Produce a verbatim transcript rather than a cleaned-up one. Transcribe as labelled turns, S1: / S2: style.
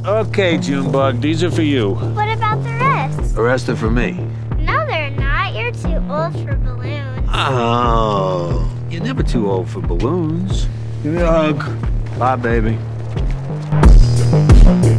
S1: Okay, Junebug, these are for you.
S2: What about the rest?
S3: The rest are for me.
S2: No, they're not. You're too old for balloons.
S3: Oh, you're never too old for balloons. Give me a hug. Bye, baby.